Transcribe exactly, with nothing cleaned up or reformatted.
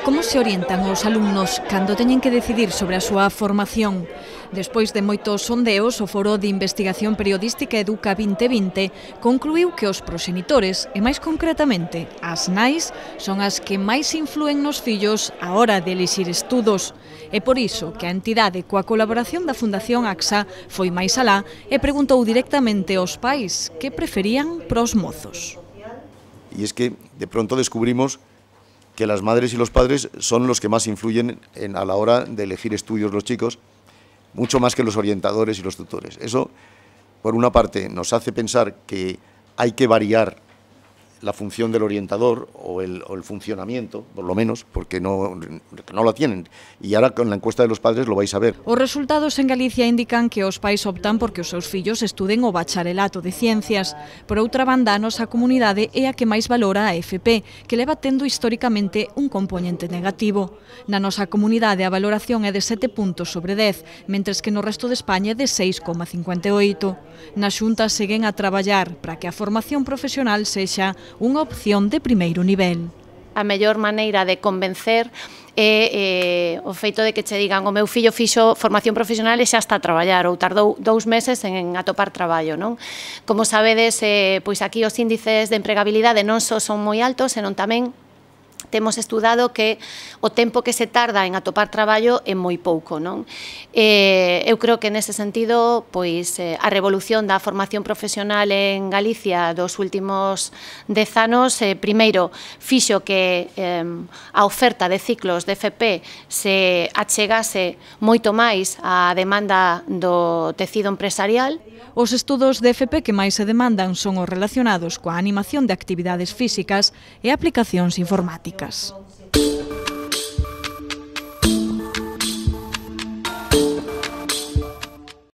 Como se orientan os alumnos cando teñen que decidir sobre a súa formación? Despois de moitos sondeos, o Foro de Investigación Periodística Educa vinte vinte concluiu que os proxenitores, e máis concretamente as nais, son as que máis influen nos fillos á hora de elixir estudos. É por iso que a entidade, coa colaboración da Fundación AXA, foi máis alá e preguntou directamente aos pais que preferían pros mozos. Y es que de pronto descubrimos que las madres y los padres son los que más influyen en, a la hora de elegir estudios los chicos, mucho más que los orientadores y los tutores. Eso, por una parte, nos hace pensar que hay que variar la función del orientador o el, o el funcionamiento, por lo menos, porque no, no la tienen. Y ahora con la encuesta de los padres lo vais a ver. Os resultados en Galicia indican que os pais optan porque os seus fillos estuden o bacharelato de ciencias. Por outra banda, a nosa comunidade é a que máis valora a F P, que leva tendo históricamente un componente negativo. Na nosa comunidade a valoración é de sete puntos sobre dez, mentres que no resto de España é de seis coma cincuenta e oito. Na Xunta seguen a traballar para que a formación profesional sexa unha opción de primeiro nivel. A mellor maneira de convencer é eh, o feito de que che digan o meu fillo fixo formación profesional e xa está a traballar ou tardou dous meses en atopar traballo, non? Como sabedes, eh, pois aquí os índices de empregabilidade non só son moi altos, senón tamén temos estudado que o tempo que se tarda en atopar traballo é moi pouco, non? Eh, eu creo que nese sentido, pois, eh, a revolución da formación profesional en Galicia dos últimos dez anos, eh, primeiro, fixo que eh, a oferta de ciclos de F P se achegase moito máis á demanda do tecido empresarial. Os estudos de F P que máis se demandan son os relacionados coa animación de actividades físicas e aplicacións informáticas.